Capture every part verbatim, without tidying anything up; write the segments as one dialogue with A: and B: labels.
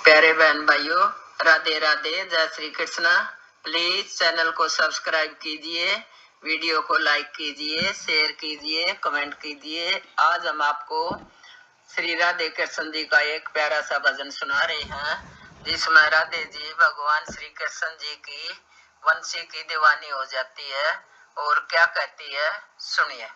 A: प्यारे बहन भाइयों, राधे राधे, जय श्री कृष्ण। प्लीज चैनल को सब्सक्राइब कीजिए, वीडियो को लाइक कीजिए, शेयर कीजिए, कमेंट कीजिए। आज हम आपको श्री राधे कृष्ण जी का एक प्यारा सा भजन सुना रहे हैं, जिसमें राधे जी भगवान श्री कृष्ण जी की वंशी की दीवानी हो जाती है और क्या कहती है, सुनिए।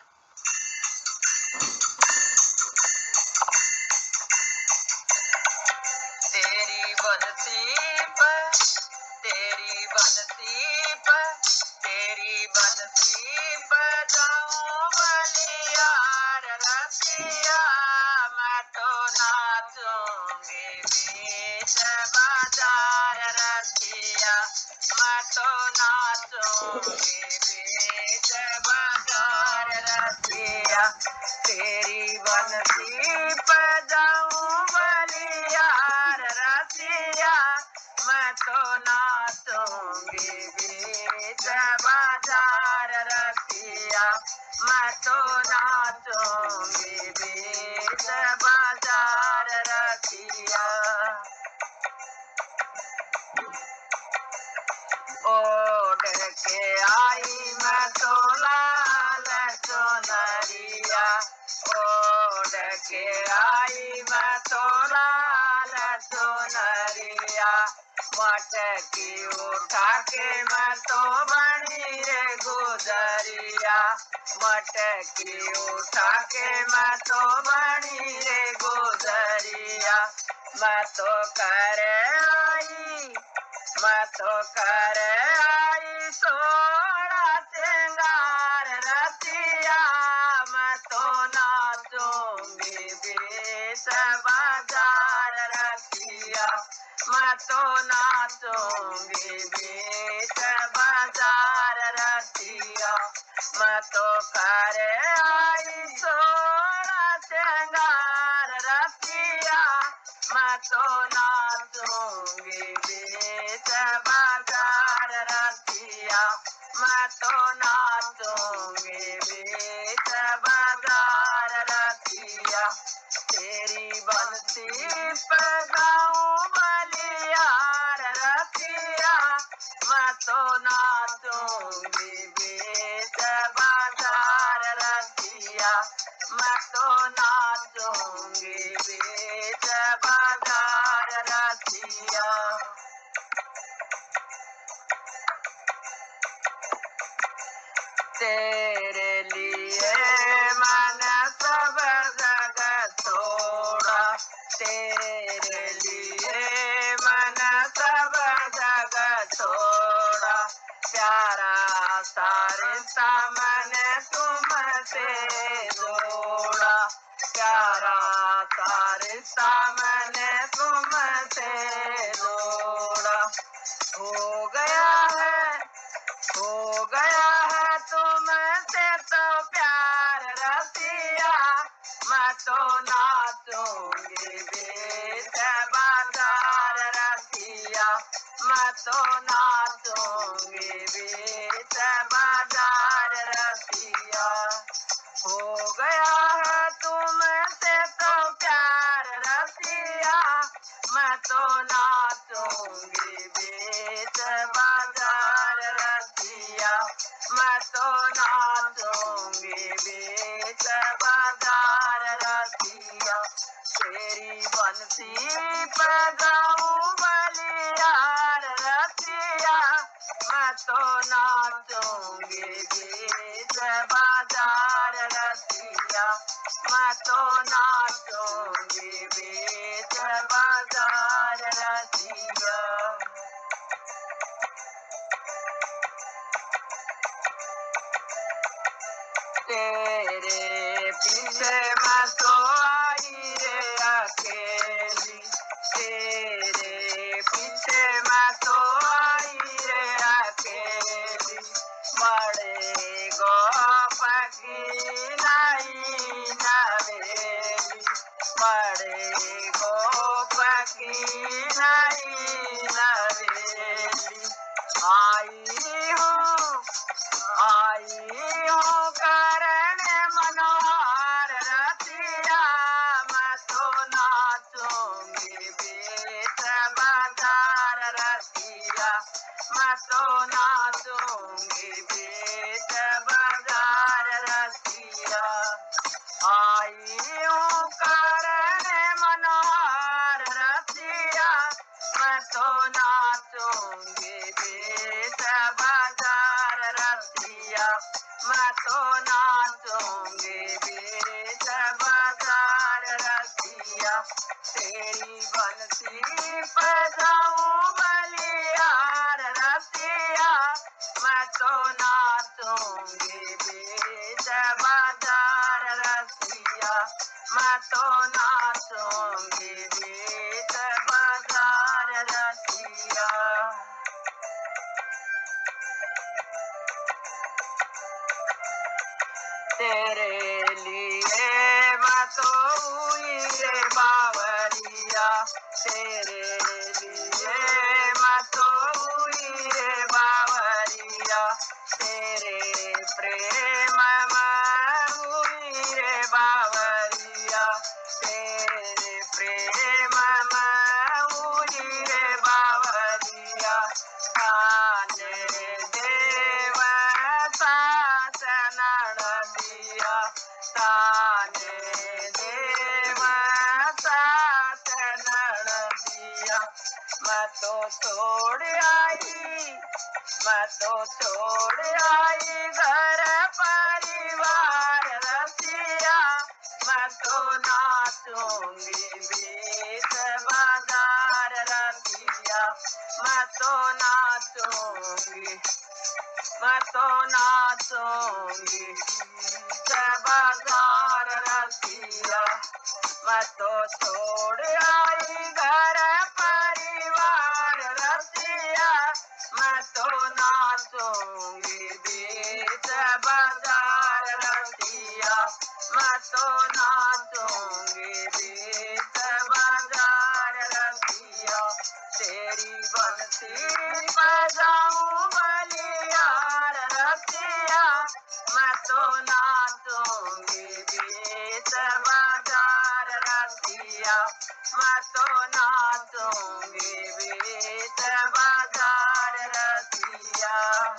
A: तेरी बंसी पर तेरी बंसी पर तेरी बंसी पर जाऊं बलियार रसिया, मैं तो नाचूंगी बीच बाजार रसिया, मैं तो नाचूंगी बीच बाजार रसिया। तेरी बंसी पर जाऊं बलियार रसिया, मैं तो नाचूंगी बीच बाजार रसिया, मैं तो नाचूंगी बीच बाजार रसिया। ओढ़ के आई मैं तो लाल चुनरिया, ओढ़ के आई मैं तो लाल चुनरिया, मटकी उठा के मैं तो बनी रे गुजरिया, मटकी उठा के मैं तो बनी रे गुजरिया, मैं तो कर आई मैं तो कर आई सोड़ा सिंगार रसिया, मैं तो नाचूंगी बीच बाजार रसिया, मैं तो नाचूंगी बीच बाजार रसिया, मैं तो कर आई सोड़ा सिंगार रसिया, मैं तो नाचूंगी बीच बाजार रसिया, मैं तो नाचूंगी बीच बाजार रसिया। तेरी बंसी पर गाऊं बलियार रसिया, मैं तो नाचूंगी बीच बाजार रसिया, मैं तो नाचूंगी बीच बाजार रसिया। तेरे लिए मन सब जगह छोड़ा, तेरे लिए मन सब जगह छोड़ा, प्यारा सारे सामन तुमसे जोड़ा, प्यारा सारे सामन तुमसे जोड़ा। हो गया है हो गया है तुमसे तो प्यार रसिया, मैं तो नाचूंगी बीच बाजार रसिया, मैं तो नाचूंगी बीच बाजार रसिया। हो गया है तुमसे तो प्यार रसिया, मैं तो नाचूंगी बीच बाजार रसिया, मैं तो नाचूंगी बीच बाजार रसिया। तेरी बंसी पर गाऊं बलियार रसिया, मैं तो नाचूंगी बीच बाजार रसिया, मैं तो नाचूंगी बीच बाजार रसिया। तेरे पीछे मैं तो आई रे अकेली, तेरे पीछे मैं तो आई रे अकेली, बड़े गोप की नई नवेली, बड़े गोप की नई नवेली। आई हूँ आई हूँ करण मनोहर रसिया, मैं तो नाचूंगी बीच मैं तो नाचूंगी बीच बाजार रसिया, तेरी बंसी बजाऊं बलियार रसिया, मैं तो नाचूंगी बीच बाजार रसिया, मैं तो नाचूंगी बीच बाजार रसिया। तेरे लिए मैं तो हुई रे बावरिया, तेरे लिए मैं तो हुई रे बावरिया, तेरे प्रेम में हुई रे बावरिया, तेरे प्रेम में हुई रे बावरिया, थाने देव सास नड़दिया, ताने देव सास नड़दिया, मैं तो छोड़ आई, मैं तो छोड़ आई घर परिवार रसिया, मैं तो नाचूंगी बीच बाजार रसिया, मैं तो नाचूंगी, मैं तो नाचूंगी बीच बाजार रसिया, मैं तो छोड़ आई घर परिवार रसिया, मैं तो नाचूंगी बीच बाजार रसिया, मैं तो नाचूंगी बीच बाजार रसिया, तेरी बंसी बजाऊं बलियार रसिया, मैं तो नाचूंगी बीच बाजार रसिया, मैं तो नाचूंगी बीच बाजार रसिया।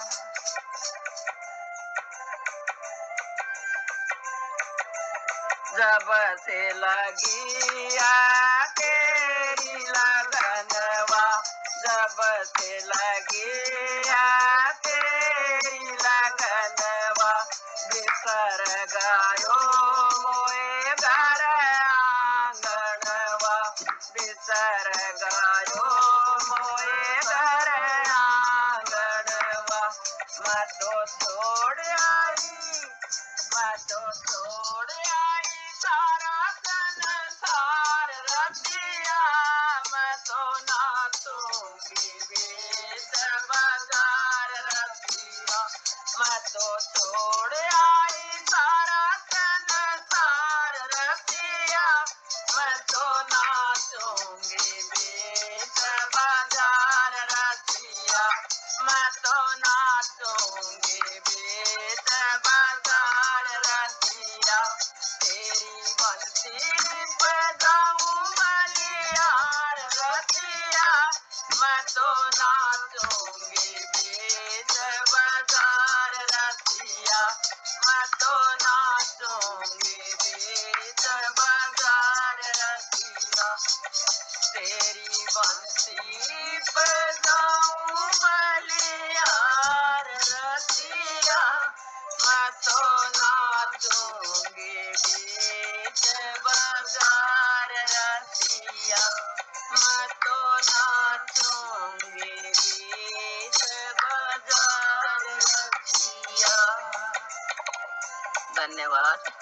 A: जब से लगी आ तेरी लगनवा, जब से लगी आ तेरी लगनवा, बिसर गयो मोए घर आंगनवा, बिसर गयो मोए घर आंगनवा, मैं तो छोड़ आई, मैं तो छोड़ आई सारा संसार रसिया, मैं तो नाचूंगी बीच बाजार रसिया, मैं तो छोड़ आई सारा संसार रसिया, मैं तो नाचूंगी बीच बाजार रसिया, मैं तो नाचूंगी बीच बाजार रसिया, तेरी बंसी बजाऊं बलियार रसिया, मैं तो नाचूंगी बीच बाजार रसिया, मैं तो नाचूंगी बीच बाजार रसिया, तेरी बंसी बजाऊं बलियार रसिया, मैं तो नाचूंगी बीच बाजार रसिया, मैं तो नाचूंगी बीच बाजार रसिया। धन्यवाद।